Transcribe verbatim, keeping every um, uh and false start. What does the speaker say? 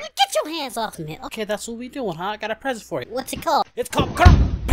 Get your hands off me. Okay, that's what we doing, huh? I got a present for you. What's it called? It's called Carp